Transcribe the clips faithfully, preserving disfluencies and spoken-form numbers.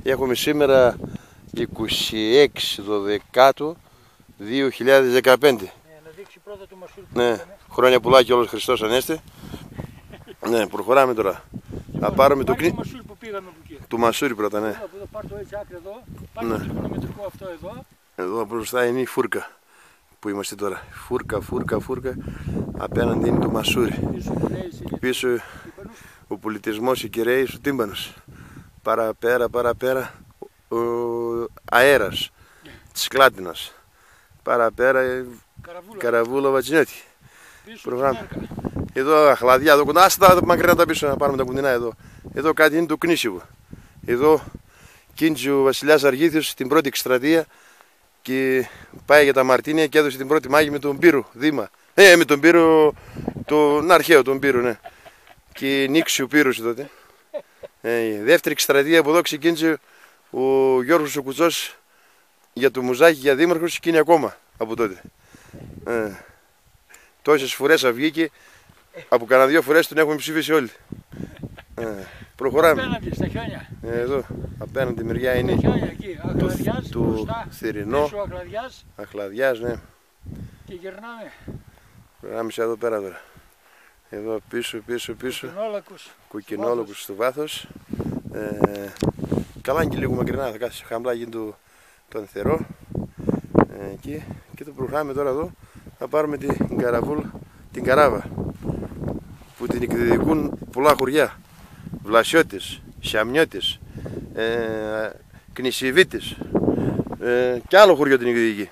Έχουμε σήμερα είκοσι έξι Δεκάτου δύο χιλιάδες δεκαπέντε. Ναι, να δείξει πρώτα το μασούρι που Ναι, πήγαμε. χρόνια πολλά και όλος Χριστός Ανέστη. Ναι, προχωράμε τώρα. Θα πάρουμε το Πάρε κνί... το μασούρι που πήγαμε από εκεί. του μασούρι πρώτα, ναι. Εδώ, εδώ, πάρ' το έτσι άκρη εδώ. Πάρ' Ναι. το τριγωνομετρικό αυτό εδώ. Εδώ μπροστά είναι η φούρκα που είμαστε τώρα. Φούρκα, φούρκα, φούρκα. Απέναντι είναι το μασούρι. Πίσω κυρέεις είναι Πίσω τύμπανος. ο πολιτισμός, οι Κυραίοι, ο τύμπανος. Παραπέρα, παραπέρα ο αέρας της Κλάτινας. Παραπέρα η Καραβούλα. Καραβούλα Βατσινιώτη. Πίσω Προγράμμα. Τσιμέρκα. Εδώ αχλαδιά, εδώ κοντά, άστα τα μακριά τα πίσω να πάρουμε τα κοντινά εδώ. Εδώ κάτι είναι το Κνήσιβο. Εδώ κίνησε ο βασιλιάς Αργήθιος την πρώτη εκστρατεία και πάει για τα Μαρτίνια και έδωσε την πρώτη μάχη με τον Πύρο, Δήμα. Ε, με τον Πύρο, τον αρχαίο τον Πύρο, ναι. Και νίξει ο Πύρος τότε. Ε, η δεύτερη εκστρατεία από εδώ ξεκίνησε ο Γιώργος ο Κουτσός για το Μουζάκι, για δήμαρχος και είναι ακόμα από τότε. Ε, τόσες φορές βγήκε, από κανένα δύο φορές τον έχουμε ψηφίσει όλοι. Ε, προχωράμε. Απέναντι στα χιόνια. Ε, εδώ, απέναντι μεριά Τα είναι χιόνια εκεί. Αχλαδιάς, του μπροστά. θηρινό. Πίσω Αχλαδιάς Αχλαδιάς, ναι. και γυρνάμε. Προχωράμε εδώ πέρα τώρα. Εδώ πίσω, πίσω, πίσω. Κοκκινόλακους. Κοκκινόλογους στο βάθος. Ε, καλά είναι και λίγο μακρινά, θα κάθεσαι χαμηλά γίνει το, το ανθερό. Ε, εκεί. Και το προχωράμε τώρα εδώ. Θα πάρουμε την καραβούλα, την καράβα. Που την εκδιδικούν πολλά χωριά. Βλασιώτες, Σιαμιώτες, ε, Κνησιβίτες ε, και άλλο χωριό την εκδιδική.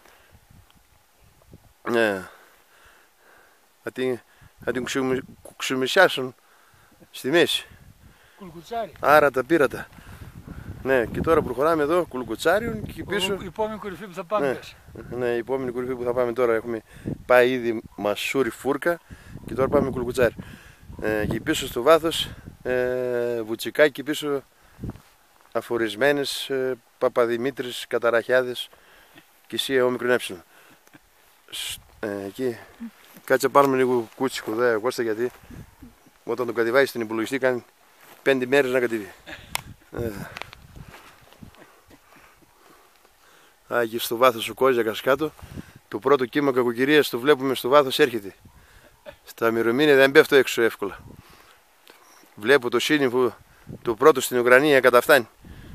Ε, θα την, θα την κουξουμισιάσουν στη μέση. Κουλκουτσάρι. Άρα τα πείρατα. Ναι, και τώρα προχωράμε εδώ, Κουλκουτσάριον και πίσω. Η επόμενη κορυφή που θα πάμε. Ναι. πες. Ναι, η επόμενη κορυφή που θα πάμε τώρα. Έχουμε πάει ήδη μασούρι φούρκα και τώρα πάμε Κουλκουτσάρι. Ε, και πίσω στο βάθος ε, βουτσικάκι πίσω αφορισμένες ε, Παπαδημήτρης, Καταραχιάδες και Σία όμικρον ε. Ε, εκεί κάτσε να πάρουμε λίγο κούτσικο εδώ Κώστα, γιατί όταν το κατεβάζει στην υπολογιστή κάνει πέντε μέρες να κατεβεί. Ε, Άγιε στο βάθος ο Κόζιακας κάτω. Το πρώτο κύμα κακοκαιρίας το βλέπουμε στο βάθος έρχεται. Στα μυρωμήνια δεν πέφτω έξω εύκολα. Βλέπω το σύννεφο το πρώτο στην Ουκρανία καταφτάνει.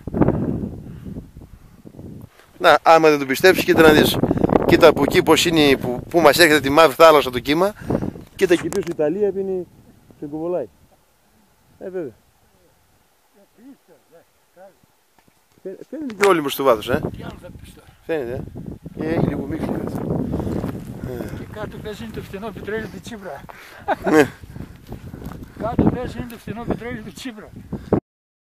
Να, άμα δεν το πιστέψεις, κοίτα να δεις. Κοίτα από εκεί πως είναι, που, που μας έρχεται τη μαύρη θάλασσα το κύμα. Κοίτα εκεί πίσω η Ιταλία που είναι σε κουβολάει. Ε, βέβαια. Φαίνεται και όλοι μου στο βάθος, ε. Τι άλλο θα πεις τώρα. Φαίνεται, ε. Και έχει λίγο μίξη. Και κάτω πες είναι το φθηνό πετρέλαιο του Τσίπρα. Ναι. Κάτω πες είναι το φθηνό πετρέλαιο του Τσίπρα.